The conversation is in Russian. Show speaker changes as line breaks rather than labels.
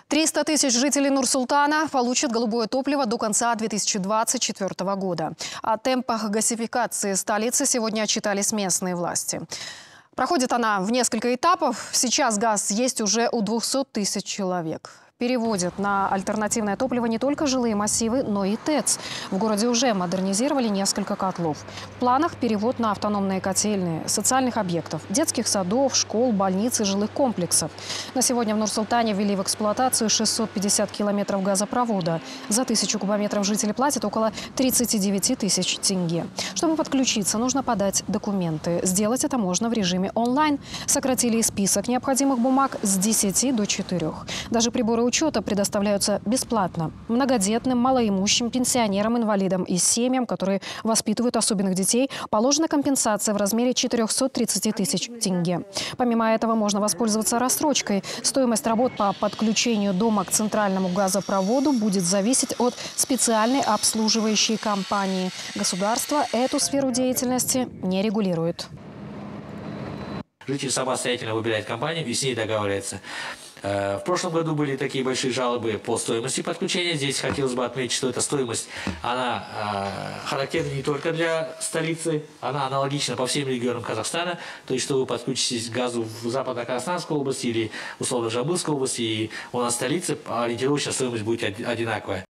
300 тысяч жителей Нур-Султана получат голубое топливо до конца 2024 года. О темпах газификации столицы сегодня отчитались местные власти. Проходит она в несколько этапов. Сейчас газ есть уже у 200 тысяч человек. Переводят на альтернативное топливо не только жилые массивы, но и ТЭЦ. В городе уже модернизировали несколько котлов. В планах перевод на автономные котельные социальных объектов, детских садов, школ, больниц и жилых комплексов. На сегодня в Нур-Султане ввели в эксплуатацию 650 километров газопровода. За 1000 кубометров жители платят около 39 тысяч тенге. Чтобы подключиться, нужно подать документы. Сделать это можно в режиме онлайн. Сократили список необходимых бумаг с 10 до 4. Даже приборы учета предоставляются бесплатно многодетным, малоимущим, пенсионерам, инвалидам и семьям, которые воспитывают особенных детей, положена компенсация в размере 430 тысяч тенге. Помимо этого можно воспользоваться рассрочкой. Стоимость работ по подключению дома к центральному газопроводу будет зависеть от специальной обслуживающей компании. Государство эту сферу деятельности не регулирует.
Житель самостоятельно выбирает компанию и с ней договаривается. В прошлом году были такие большие жалобы по стоимости подключения. Здесь хотелось бы отметить, что эта стоимость, она характерна не только для столицы, она аналогична по всем регионам Казахстана. То есть, что вы подключитесь к газу в Западно-Казахстанской области или условно Жамбылской области, и у нас в столице ориентировочная стоимость будет одинаковая.